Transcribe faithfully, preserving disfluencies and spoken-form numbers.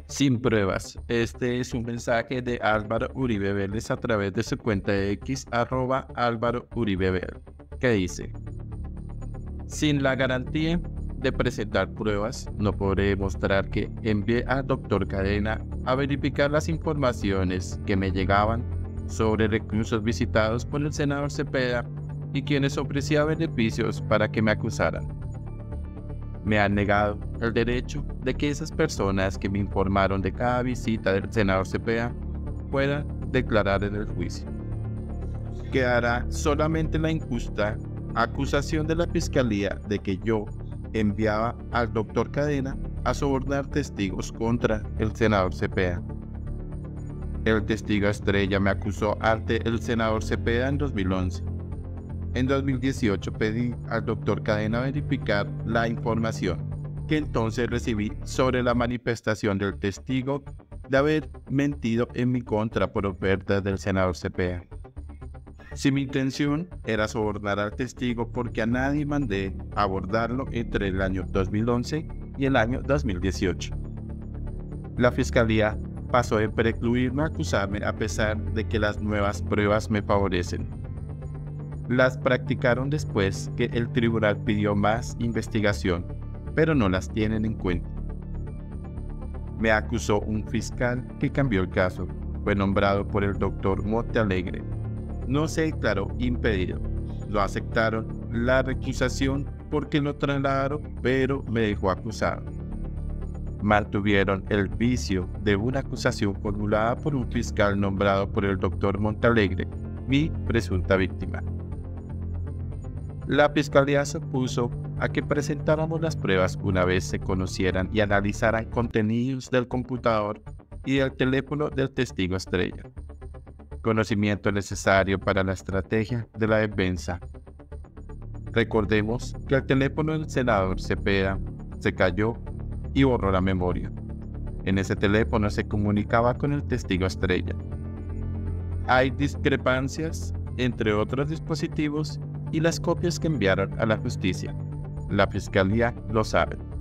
Sin pruebas. Este es un mensaje de Álvaro Uribe Vélez a través de su cuenta de X, arroba Álvaro Uribe Vélez, que dice: sin la garantía de presentar pruebas, no podré demostrar que envié al doctor Cadena a verificar las informaciones que me llegaban sobre reclusos visitados por el senador Cepeda y quienes ofrecía beneficios para que me acusaran. Me han negado el derecho de que esas personas que me informaron de cada visita del senador Cepeda puedan declarar en el juicio. Quedará solamente la injusta acusación de la Fiscalía de que yo enviaba al doctor Cadena a sobornar testigos contra el senador Cepeda. El testigo estrella me acusó ante el senador Cepeda en dos mil once. En dos mil dieciocho pedí al doctor Cadena verificar la información que entonces recibí sobre la manifestación del testigo de haber mentido en mi contra por ofertas del senador Cepeda. Si mi intención era sobornar al testigo, porque a nadie mandé abordarlo entre el año dos mil once y el año dos mil dieciocho. La Fiscalía pasó de precluirme a acusarme a pesar de que las nuevas pruebas me favorecen. Las practicaron después que el tribunal pidió más investigación, pero no las tienen en cuenta. Me acusó un fiscal que cambió el caso. Fue nombrado por el doctor Montealegre. No se declaró impedido. Lo aceptaron la recusación porque lo trasladaron, pero me dejó acusado. Mantuvieron el vicio de una acusación formulada por un fiscal nombrado por el doctor Montealegre, mi presunta víctima. La Fiscalía se opuso a que presentáramos las pruebas una vez se conocieran y analizaran contenidos del computador y del teléfono del testigo estrella. Conocimiento necesario para la estrategia de la defensa. Recordemos que el teléfono del senador Cepeda se cayó y borró la memoria. En ese teléfono se comunicaba con el testigo estrella. Hay discrepancias entre otros dispositivos y las copias que enviaron a la justicia. La Fiscalía lo sabe.